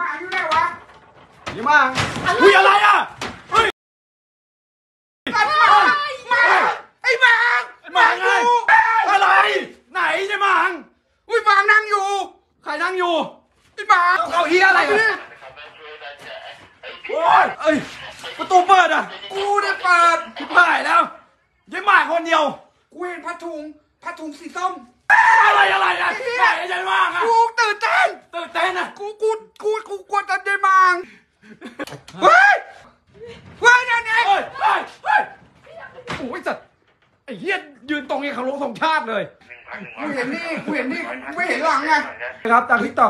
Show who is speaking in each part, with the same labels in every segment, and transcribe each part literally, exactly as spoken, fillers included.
Speaker 1: มาอยู่ไหนวะ
Speaker 2: ยี่มาคุยอะไรอ่ะเฮ้ย
Speaker 1: ไอ้หมังไอ้หมัง
Speaker 2: หมังไงอะไรไหนใช่หมัง
Speaker 1: อุ้ยหมังนั่งอยู่
Speaker 2: ใครนั่งอยู่
Speaker 1: ไอ้หมัง
Speaker 2: เอาเฮียอะไรเนี่ยโอ้ยเอ้ยประตูเปิดอ่ะ
Speaker 1: กูได้เปิด
Speaker 2: ที่ผ่ายแล้วยี่มาคนเดียว
Speaker 1: กูเห็นผ้าถุงผ้าถุงสีส้ม
Speaker 2: อะไรอะไรอ่ะไหนใช่หมังอ่ะ
Speaker 1: กูตื่นเต้น
Speaker 2: ตื่นเต้นอ่ะ
Speaker 1: กูกูกูกูกลัวจะได้หมังเฮ้ยเฮ้ยนั่นไง
Speaker 2: เฮ้ยเฮ้ยเฮ้ยโอ้ยสัตว์ไอ้เฮียยืนตรงนี้เขาลงธงชาติเลย
Speaker 1: กูเห็นนี่กูเห็นนี่กูไม่เห็นหลังไง
Speaker 2: ครับจากทิกตอก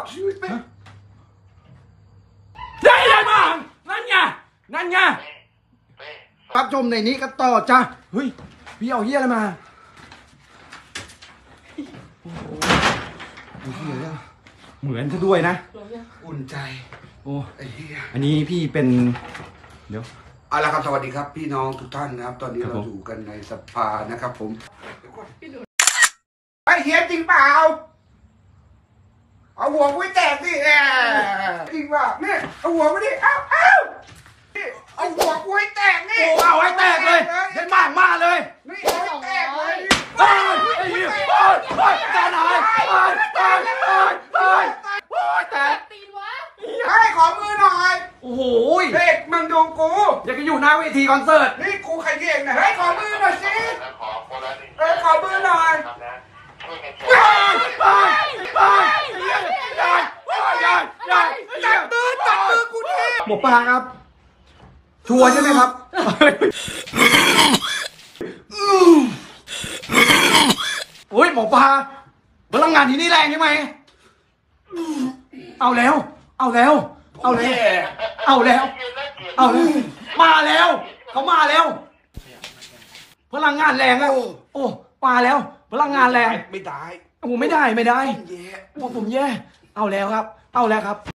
Speaker 2: ได้เลยมั้งนั่นไงนั่นไงรับชมในนี้กันต่อจ้ะเฮ้ยพี่เอาเฮียอะไรมาโอ้โหเฮียเหมือนซะด้วยนะ
Speaker 1: อุ่นใจ
Speaker 2: โอ้ไอ้เฮียอันนี้พี่เป็นเดี๋ยว
Speaker 1: เอาละครับสวัสดีครับพี่น้องทุกท่านนะครับตอนนี้เราอยู่กันในสภานะครับผมไอ้เฮียจริงเปล่าเอาหัวกุ้ยแตกดิแอบจริงเปล่าเนี่ยเอาหัวมาดิเอ้าเอ้าเอาหัวกุ้ยแตกนี่
Speaker 2: โอ้เอาไว้แตกเลยเห็นมากมาเลย
Speaker 1: นี่เอาไว้แตกเลย
Speaker 2: เฮ้ยไอ้เหี้ยโอ้ยโอ้ยแตกหายโอ้ยโอ้ยโอ้ยโอ้ยโอ้ยแตก
Speaker 1: ตีนวะให้ขอมือหน่อย
Speaker 2: โอ้โห
Speaker 1: เด็กมึงดูกู
Speaker 2: อยากจะอยู่หน้าเวทีคอนเสิร์ต
Speaker 1: นี่กูใครเก่งนะให้ขอมือหน่อยสิเออขอมือหน่อย
Speaker 2: ยายยายยายยายยายยายยาย
Speaker 1: จับมือจับมือกูดิ
Speaker 2: หมอปลาครับชัวร์ใช่ไหมครับโอ้ยหมอปลาพลังงานที่นี่แรงใช่ไหมเอาแล้วเอาแล้วเอาแล้วเอาแล้วเอาแล้วมาแล้วเขามาแล้วพลังงานแรงอะโอ้มาแล้วพลังงานแรง
Speaker 1: ไม่ได้
Speaker 2: โอ้ไม่ได้ไม่ได้โอ้ผมแย่เอาแล้วครับเอาแล้วครับ